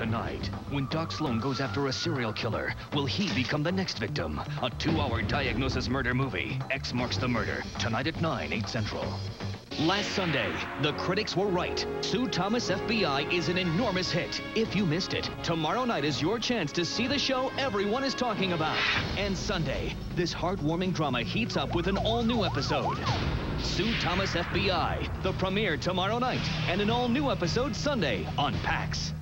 Tonight, when Doc Sloan goes after a serial killer, will he become the next victim? A 2-hour diagnosis murder movie. X marks the murder. Tonight at 9, 8 Central. Last Sunday, the critics were right. Sue Thomas F.B.Eye is an enormous hit. If you missed it, tomorrow night is your chance to see the show everyone is talking about. And Sunday, this heartwarming drama heats up with an all-new episode. Sue Thomas F.B.Eye, the premiere tomorrow night, and an all-new episode Sunday on PAX.